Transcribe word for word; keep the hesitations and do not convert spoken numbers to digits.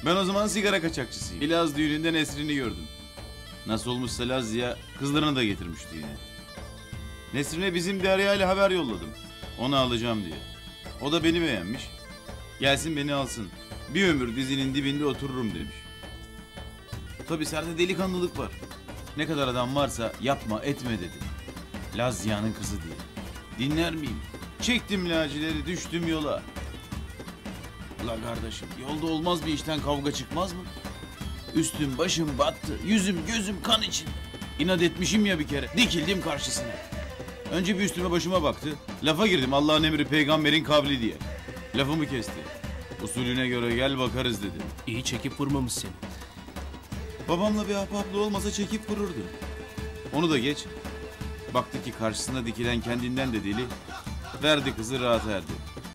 Ben o zaman sigara kaçakçısıyım. Laz düğününde Nesrin'i gördüm. Nasıl olmuşsa Lazya kızlarını da getirmişti yine. Nesrin'e bizim Derya ile haber yolladım. Onu alacağım diye. O da beni beğenmiş. Gelsin beni alsın. Bir ömür dizinin dibinde otururum demiş. Tabii serde delikanlılık var. Ne kadar adam varsa yapma etme dedi. Lazya'nın kızı diye. Dinler miyim? Çektim lacileri, düştüm yola. La kardeşim, yolda olmaz bir işten kavga çıkmaz mı? Üstüm başım battı, yüzüm gözüm kan içinde. İnat etmişim ya bir kere, dikildim karşısına. Önce bir üstüme başıma baktı. Lafa girdim, Allah'ın emri peygamberin kavli diye. Lafımı kesti. Usulüne göre gel bakarız dedi. İyi çekip vurmamış seni. Babamla bir ahbaplı olmasa çekip vururdu. Onu da geç. Baktı ki karşısına dikilen kendinden de deli. Verdi kızı rahat erdi.